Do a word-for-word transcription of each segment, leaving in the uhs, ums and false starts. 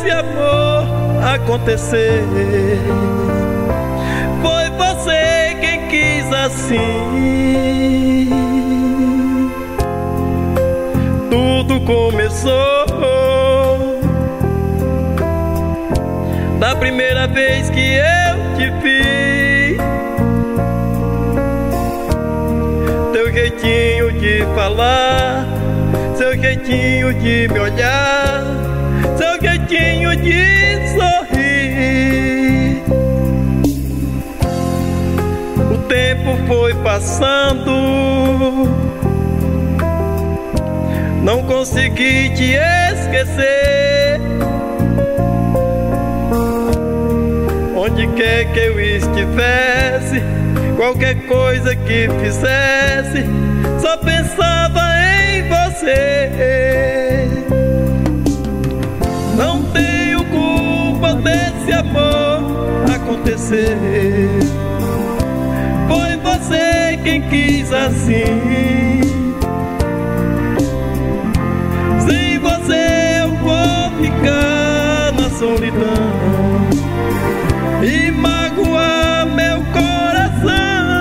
desse amor acontecer. Foi você quem quis assim. Tudo começou da primeira vez que eu te vi. Teu jeitinho de falar, seu jeitinho de me olhar, seu jeitinho de sorrir. O tempo foi passando, não consegui te esquecer. Onde quer que eu estivesse, qualquer coisa que fizesse, só pensava em você. Não tenho culpa desse amor acontecer. Foi você quem quis assim. Sem você eu vou ficar na solidão e magoar meu coração.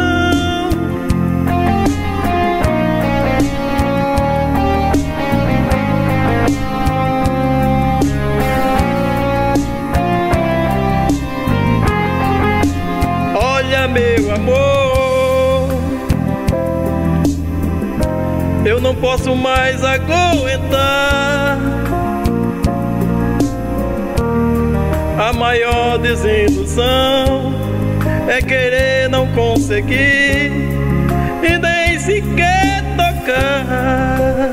Olha, meu amor, eu não posso mais aguentar. A maior desilusão é querer não conseguir e nem sequer tocar.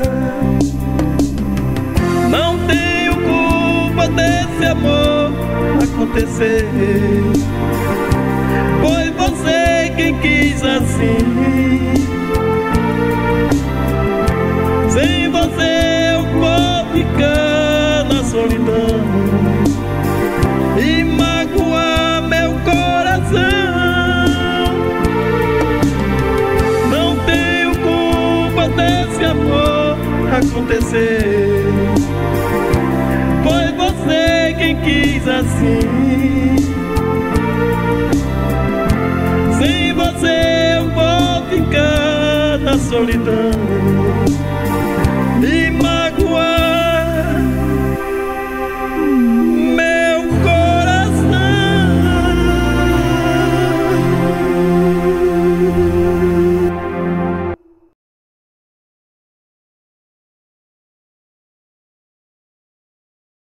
Não tenho culpa desse amor acontecer. Foi você quem quis assim. Sem você eu vou ficar na solidão e magoar meu coração. Não tenho culpa desse amor acontecer. Foi você quem quis assim. Sem você eu vou ficar na solidão